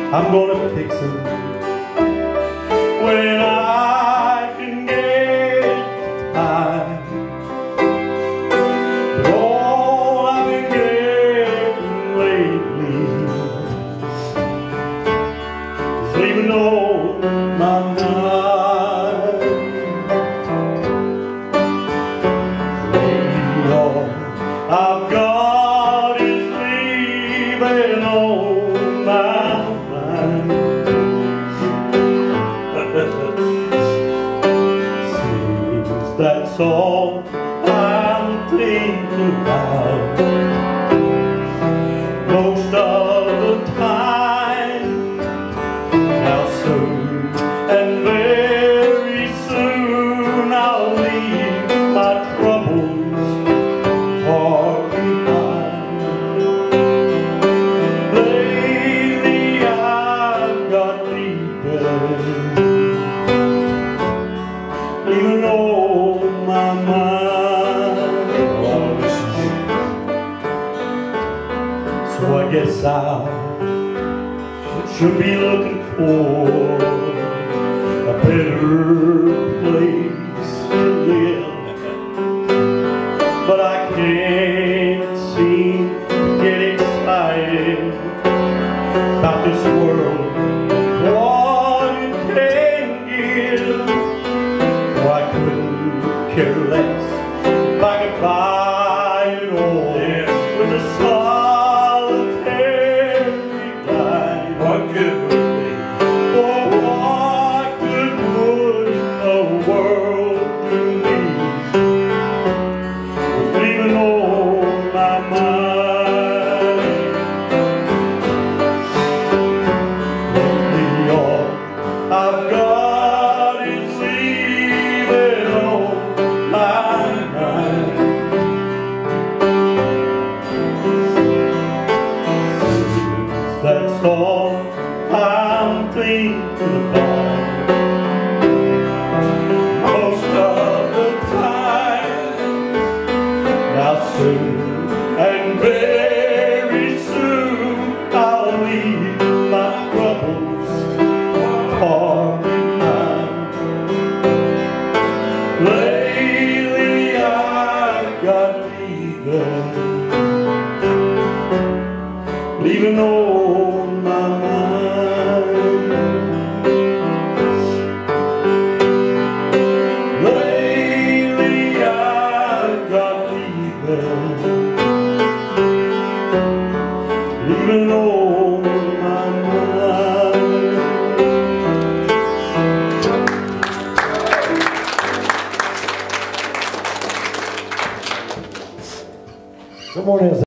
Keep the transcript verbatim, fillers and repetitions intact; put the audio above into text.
I'm gonna fix it when I can get time. But all I've been getting lately is leaving on my mind. Lately all I've got is leaving on my mind. Seems that's all I'm thinking about most of the time. Now soon and very soon I'll leave my troubles far behind. Lately I've got leaving, leaving on my mind. So I guess I should be looking for a better place to live, but I can't seem to get excited about this world, what it can give. Oh, I couldn't care less if I could buy it all with a solitary dime. What good would it be? Oh, what good would the world do me with leaving on my mind? Lately all I've got is leaving on my mind. That's all I'm thinking about most of the time. Now soon and very soon I'll leave my troubles far behind. Lately I've got leaving, leaving on my mind. Lately I've got leaving, leaving on my mind. Good morning.